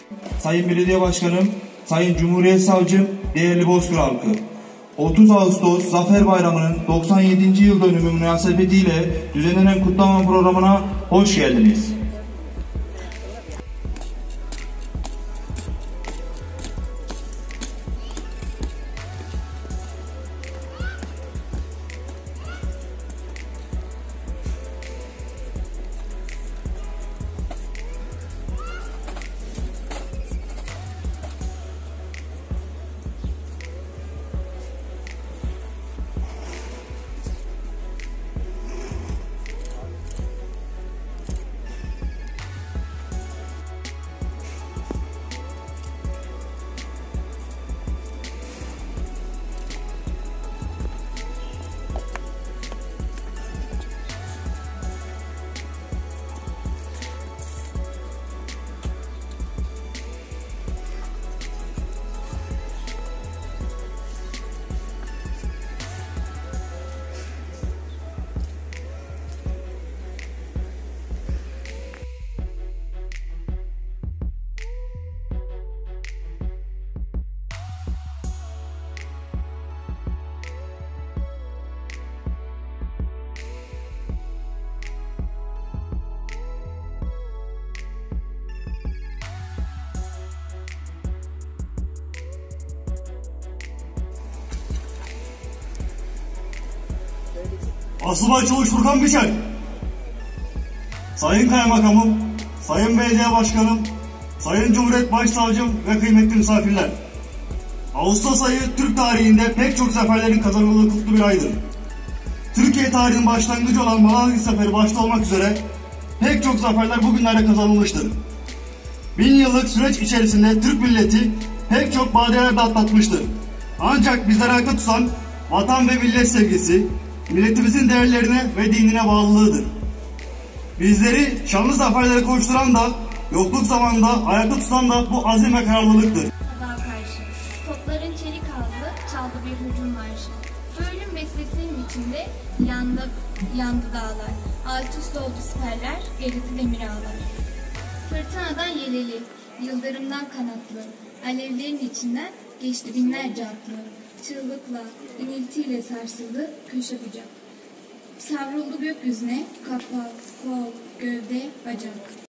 Sayın Belediye Başkanım, Sayın Cumhuriyet Savcım, değerli Bozkır halkı. 30 Ağustos Zafer Bayramı'nın 97. yıl dönümü münasebetiyle düzenlenen kutlama programına hoş geldiniz. Asubay Çavuş Furkan Biçer, Sayın Kaymakamım, Sayın Belediye Başkanım, Sayın Cumhuriyet Başsavcım ve kıymetli misafirler. Ağustos ayı Türk tarihinde pek çok zaferlerin kazanıldığı kutlu bir aydır. Türkiye tarihinin başlangıcı olan Malazgirt Zaferi başta olmak üzere pek çok zaferler bugünlerde kazanılmıştır. 1000 yıllık süreç içerisinde Türk milleti pek çok badireler de atlatmıştır. Ancak bizleri ayakta tutan vatan ve millet sevgisi, milletimizin değerlerine ve dinine bağlılığıdır. Bizleri şanlı zaferlere koşturan da, yokluk zamanında ayakta tutan da bu azim ve kararlılıktır. Sabaha karşı, topların çelik ağzı çaldı bir hücum marşı. Ölüm bestesinin içinde yandı dağlar. Alt üst oldu siperler, eridi demir ağlar. Fırtınadan yeleli, yıldırımdan kanatlı, alevlerin içinden geçti binlerce atlı. Çığlıkla, iniltiyle sarsıldı köşe bucak. Savruldu gökyüzüne, kafa, kol, gövde, bacak.